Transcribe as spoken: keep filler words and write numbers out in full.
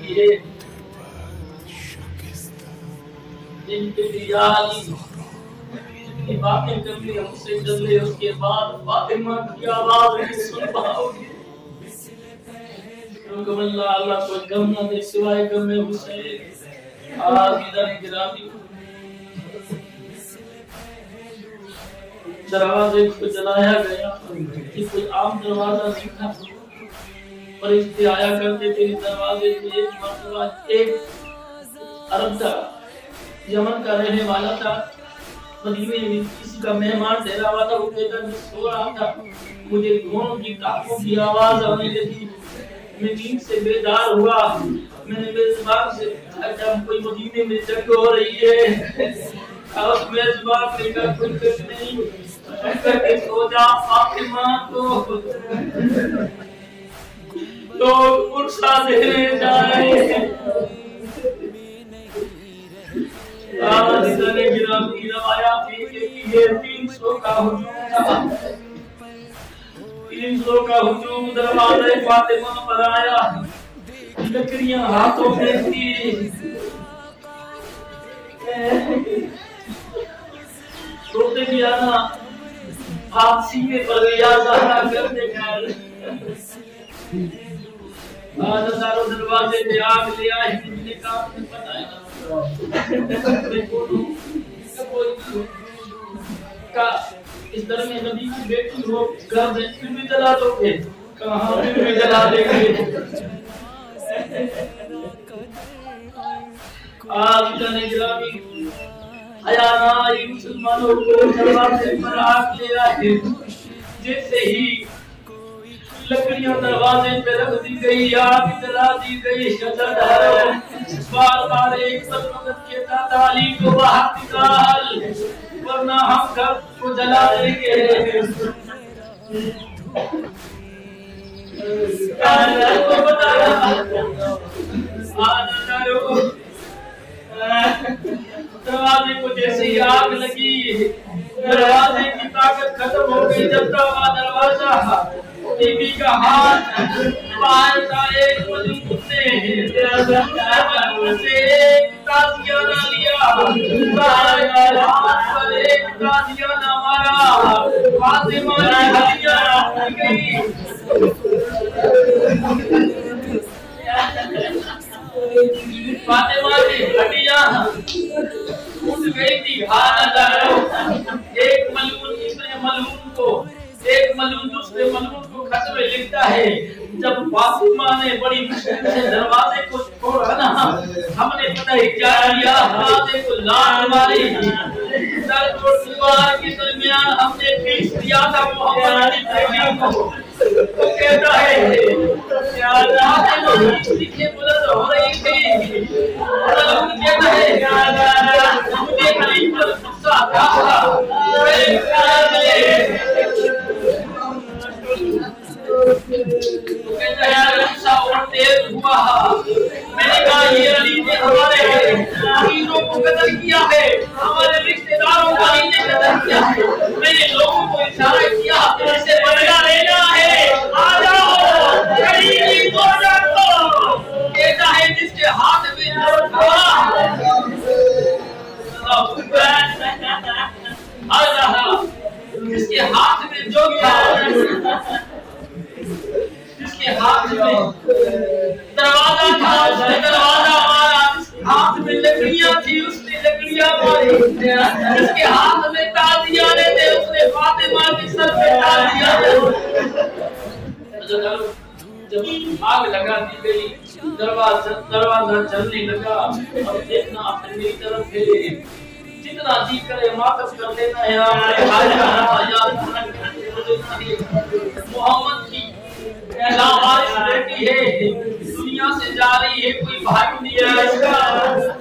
لگی ہے جن کے دیالی جتنی باتیں کر لی ہم سے چلے اس کے بعد فاطمہ کی آواز نہیں سن پاؤ گے کیونکہ اللہ اللہ کو غم نہ دے سوائے غم حسین آمدہ گرامی دروازے کو جلایا گیا یہ کوئی عام دروازہ نہیں تھا فرشتے آیا کرتے تھے دروازے کو ایک مرتبہ ایک عرب تھا یمن کا رہنے والا تھا مدینے میں کسی کا مہمان ٹھہرا ہوا تھا وہ کہتا میں سو رہا تھا مجھے گھوڑوں کی ٹانکوں کی آواز آنے لگی میں نیند سے بیدار ہوا میں نے میزبان سے کہا جب کوئی مدینے میں جنگ ہو رہی ہے اور میزبان نے کہا کوئی کچھ نہیں کر کے سو جا فاطمہ کو لوگ مرسا دینے جائے آمدہ نے گرامی روایات یہ کہ تین سو کا ہجوم تھا تین سو کا ہجوم دروازے فاطمہ پر آیا لکڑیاں ہاتھوں میں تھی روتے بھی آنا ہاتھ سینے پر یا زہرا کرنے کر آج ہزاروں دروازے میں آگ لے آئے نے کام نے بتایا اس در میں نبی کی بیٹی ہو گھر میں پھر بھی جلا دو گے کہاں پھر بھی جلا دیں گے آج جانے گرامی حیانائی مسلمانوں کو دروازے پر آگ لے آئے جیسے ہی لکڑیاں دروازے پہ رکھ دی گئی آگ جلا دی گئی شجر بار بار ایک مدد کے دادا علی کو باہر نکال ورنہ ہم گھر کو جلا دیں گے اللہ کو بتایا دروازے کو جیسے ہی آگ لگی دروازے کی طاقت ختم ہو گئی جب ہوا دروازہ بی بی کا ہاتھ باہر کا ایک مجموع نے مجموع سے ایک تازیانہ لیا باہر کا ہاتھ پر ایک تازیانہ مارا فاطمہ نے ہتھیار اٹھ گئی فاطمہ کی ہڈیاں اٹھ گئی تھی حالت ایک ملعون دوسرے ملعون کو ایک ملعون دوسرے ملعون کو خط میں لکھتا ہے جب فاطمہ نے بڑی مشکل سے دروازے کو چھوڑا نا ہم نے پتہ ہی کیا کیا دروازے کو لان ماری در اور دیوار کے درمیان ہم نے پیش دیا تھا محمد علی بیٹی کو وہ کہتا ہے یا اللہ لکھے بلند ہو رہی تھی وہ کہتا ہے یا اللہ مجھے علی پر غصہ تھا کہتا ہے غصہ اور تیز ہوا میں نے کہا یہ علی نے ہمارے عزیزوں کو قتل کیا ہے ہمارے رشتہ داروں کو علی نے قتل کیا ہے میں نے لوگوں کو اشارہ کیا اسے بدلہ لینا ہے آ جاؤ علی کی توجہ کو کہتا ہے جس کے ہاتھ میں جو تھا اللہ جس کے ہاتھ میں جو تھا جس کے ہاتھ میں دروازہ تھا اس نے دروازہ مارا ہاتھ میں لکڑیاں تھی اس نے لکڑیاں ماری جس کے ہاتھ میں تازیانے تھے اس نے فاطمہ کی سر پہ تازیانے جب آگ لگا دی گئی دروازہ دروازہ چلنے لگا اب دیکھنا اپنے میری طرف ہے جتنا جی کرے معطف کر لینا ہے محمد کی بیٹی ہے دنیا سے جا رہی ہے کوئی بھائی نہیں ہے اس کا